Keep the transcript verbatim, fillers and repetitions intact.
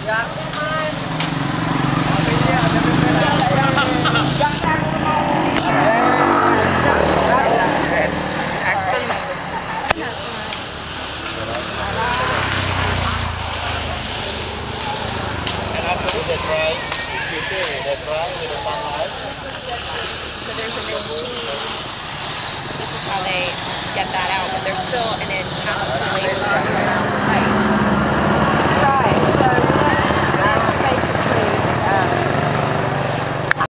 That's right. That's right. With the sunlight. So there's a machine. This is how they get that out, but there's still an encapsulation.